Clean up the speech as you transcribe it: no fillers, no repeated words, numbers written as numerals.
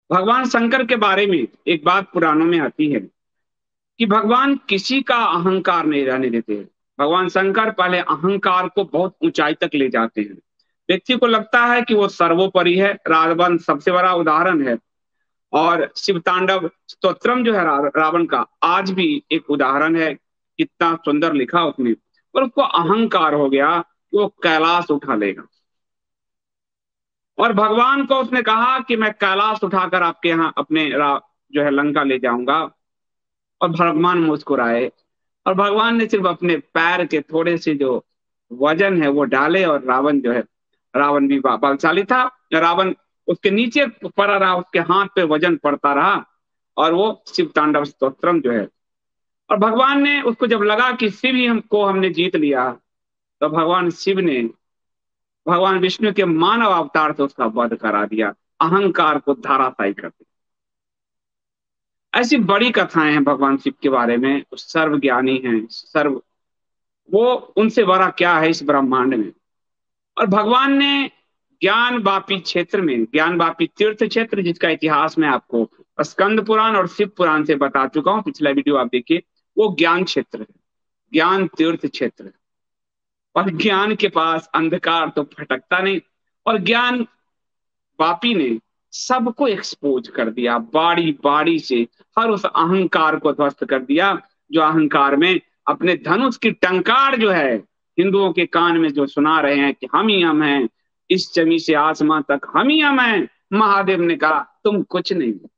भगवान शंकर के बारे में एक बात पुराणों में आती है कि भगवान किसी का अहंकार नहीं रहने देते हैं। भगवान शंकर पहले अहंकार को बहुत ऊंचाई तक ले जाते हैं। व्यक्ति को लगता है कि वो सर्वोपरि है। रावण सबसे बड़ा उदाहरण है। और शिव तांडव स्तोत्रम जो है रावण का, आज भी एक उदाहरण है। कितना सुंदर लिखा उसने। पर उसको अहंकार हो गया कि वो कैलाश उठा लेगा। और भगवान को उसने कहा कि मैं कैलाश उठाकर आपके यहाँ अपने जो है लंका ले जाऊंगा। और भगवान मुस्कुराए। और भगवान ने सिर्फ अपने पैर के थोड़े से जो वजन है वो डाले, और रावण जो है, रावण भी बलशाली था। रावण उसके नीचे पड़ा रहा, उसके हाथ पे वजन पड़ता रहा। और वो शिव तांडव स्तोत्रम जो है। और भगवान ने उसको जब लगा कि शिव ही हमको हमने जीत लिया, तो भगवान शिव ने भगवान विष्णु के मानव अवतार से उसका वध करा दिया। अहंकार को धराशायी कर दिया। ऐसी बड़ी कथाएं हैं भगवान शिव के बारे में। सर्वज्ञानी हैं, सर्व, वो उनसे बड़ा क्या है इस ब्रह्मांड में। और भगवान ने ज्ञान वापी क्षेत्र में, ज्ञान वापी तीर्थ क्षेत्र, जिसका इतिहास मैं आपको स्कंद पुराण और शिव पुराण से बता चुका हूँ, पिछला वीडियो आप देखिए। वो ज्ञान क्षेत्र है, ज्ञान तीर्थ क्षेत्र है। और ज्ञान के पास अंधकार तो फटकता नहीं। और ज्ञान वापी ने सबको एक्सपोज कर दिया, बारी बारी से। हर उस अहंकार को ध्वस्त कर दिया जो अहंकार में अपने धनुष की टंकार जो है, हिंदुओं के कान में जो सुना रहे हैं कि हम ही हम हैं, इस जमी से आसमां तक हम ही हम हैं। महादेव ने कहा तुम कुछ नहीं।